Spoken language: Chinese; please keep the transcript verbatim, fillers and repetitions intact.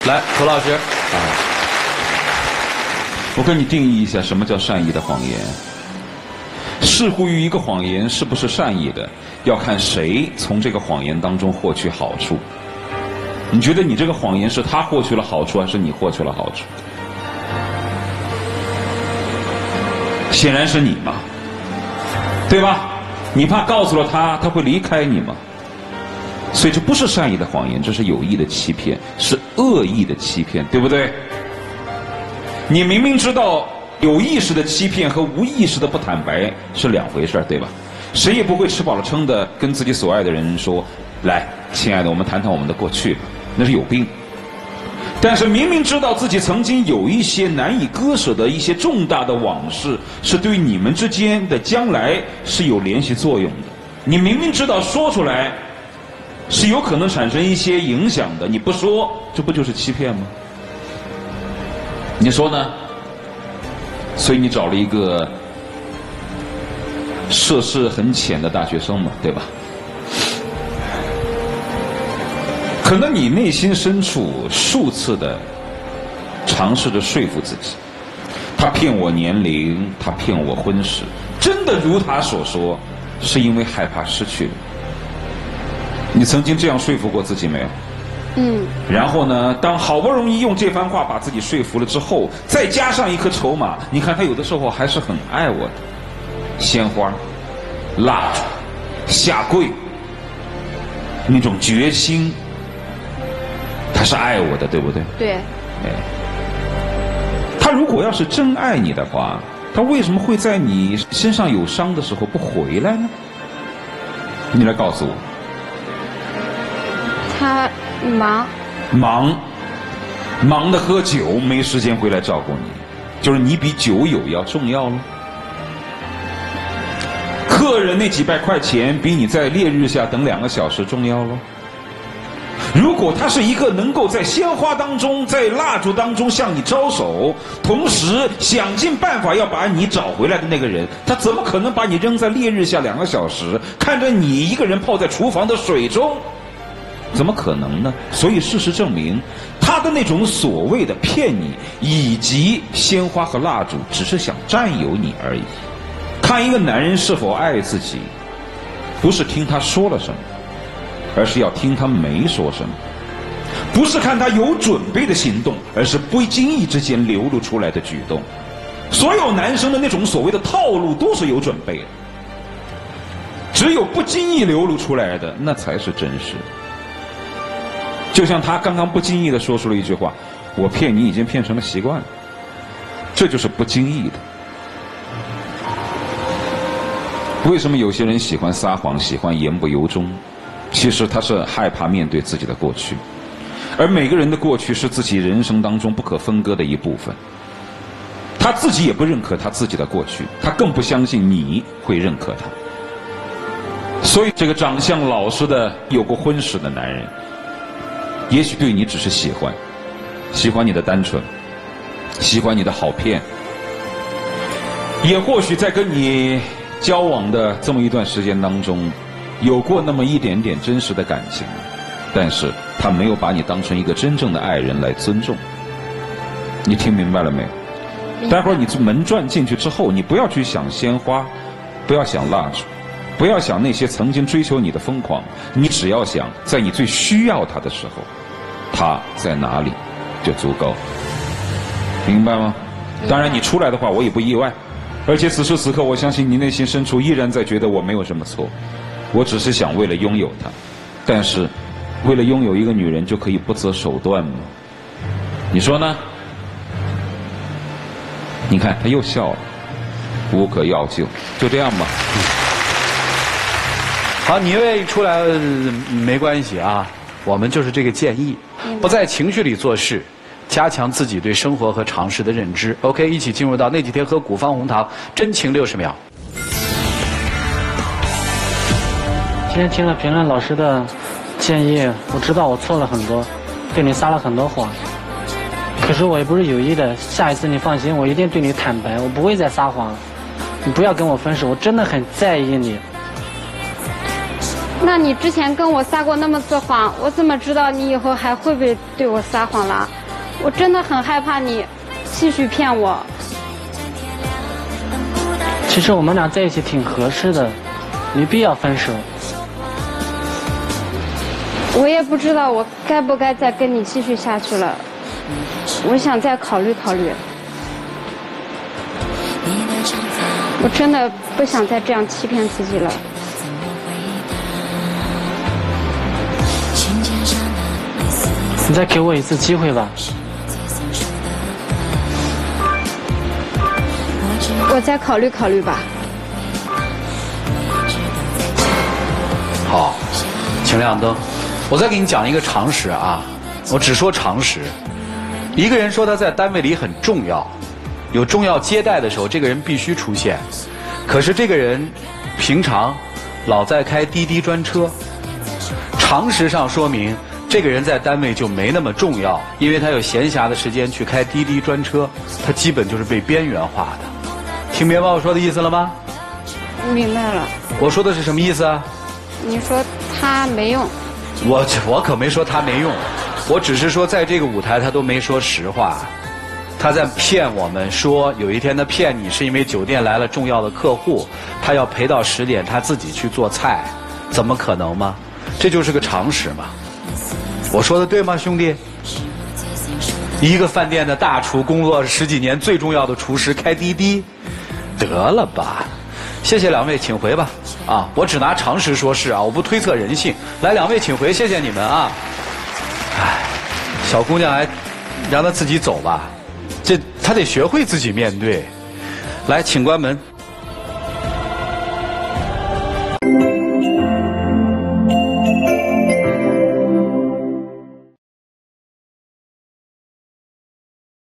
来，何老师啊，我跟你定义一下什么叫善意的谎言。视乎于一个谎言是不是善意的，要看谁从这个谎言当中获取好处。你觉得你这个谎言是他获取了好处，还是你获取了好处？显然是你嘛，对吧？你怕告诉了他，他会离开你吗？所以这不是善意的谎言，这是有意的欺骗，是恶意的欺骗，对不对？你明明知道有意识的欺骗和无意识的不坦白是两回事，对吧？谁也不会吃饱了撑的跟自己所爱的人说：“来，亲爱的，我们谈谈我们的过去吧。”那是有病。但是明明知道自己曾经有一些难以割舍的一些重大的往事，是对你们之间的将来是有联系作用的。你明明知道说出来是有可能产生一些影响的，你不说，这不就是欺骗吗？你说呢？所以你找了一个涉世很浅的大学生嘛，对吧？可能你内心深处数次的尝试着说服自己，他骗我年龄，他骗我婚史，真的如他所说，是因为害怕失去。你曾经这样说服过自己没有？ 嗯。 然后呢，当好不容易用这番话把自己说服了之后，再加上一颗筹码，你看他有的时候还是很爱我的，鲜花、蜡烛、下跪，那种决心。他是爱我的，对不对？ 对。 哎，他如果要是真爱你的话，他为什么会在你身上有伤的时候不回来呢？你来告诉我。 他忙。 忙，忙的喝酒，没时间回来照顾你，就是你比酒友要重要了。客人那几百块钱比你在烈日下等两个小时重要了。如果他是一个能够在鲜花当中，在蜡烛当中向你招手，同时想尽办法要把你找回来的那个人，他怎么可能把你扔在烈日下两个小时，看着你一个人泡在厨房的水中？怎么可能呢？所以事实证明，他的那种所谓的骗你，以及鲜花和蜡烛，只是想占有你而已。看一个男人是否爱自己，不是听他说了什么，而是要听他没说什么；不是看他有准备的行动，而是不经意之间流露出来的举动。所有男生的那种所谓的套路都是有准备的，只有不经意流露出来的，那才是真实。就像他刚刚不经意地说出了一句话：“我骗你已经骗成了习惯了。”这就是不经意的。为什么有些人喜欢撒谎，喜欢言不由衷？其实他是害怕面对自己的过去，而每个人的过去是自己人生当中不可分割的一部分。他自己也不认可他自己的过去，他更不相信你会认可他。所以这个长相老实的有过婚史的男人，也许对你只是喜欢，喜欢你的单纯，喜欢你的好骗，也或许在跟你交往的这么一段时间当中，有过那么一点点真实的感情，但是他没有把你当成一个真正的爱人来尊重。你听明白了没有？待会儿你门转进去之后，你不要去想鲜花，不要想蜡烛，不要想那些曾经追求你的疯狂，你只要想在你最需要他的时候，他在哪里就足够，明白吗？当然你出来的话我也不意外，而且此时此刻我相信你内心深处依然在觉得我没有什么错，我只是想为了拥有她。但是为了拥有一个女人就可以不择手段吗？你说呢？你看他又笑了，无可药救，就这样吧。 好，你愿意出来没关系啊，我们就是这个建议，不在情绪里做事，加强自己对生活和常识的认知。OK， 一起进入到那几天喝古方红糖真情六十秒。 今天听了评论老师的建议，我知道我错了很多，对你撒了很多谎。可是我也不是有意的，下一次你放心，我一定对你坦白，我不会再撒谎了。你不要跟我分手，我真的很在意你。 那你之前跟我撒过那么次谎，我怎么知道你以后还会不会对我撒谎了？我真的很害怕你继续骗我。 其实我们俩在一起挺合适的，没必要分手。 我也不知道我该不该再跟你继续下去了，我想再考虑考虑。我真的不想再这样欺骗自己了。 你再给我一次机会吧。 我再考虑考虑吧。 好，请亮灯。我再给你讲一个常识啊，我只说常识。一个人说他在单位里很重要，有重要接待的时候，这个人必须出现。可是这个人平常老在开滴滴专车，常识上说明这个人在单位就没那么重要，因为他有闲暇的时间去开滴滴专车，他基本就是被边缘化的。听明白我说的意思了吗？ 明白了。 我说的是什么意思啊？ 你说他没用。 我我可没说他没用，我只是说在这个舞台他都没说实话，他在骗我们说有一天他骗你是因为酒店来了重要的客户，他要陪到十点他自己去做菜，怎么可能吗？这就是个常识嘛。我说的对吗，兄弟？一个饭店的大厨，工作十几年，最重要的厨师开滴滴，得了吧。谢谢两位，请回吧。啊，我只拿常识说事啊，我不推测人性。来，两位请回，谢谢你们啊。唉，小姑娘还让她自己走吧，这她得学会自己面对。来，请关门。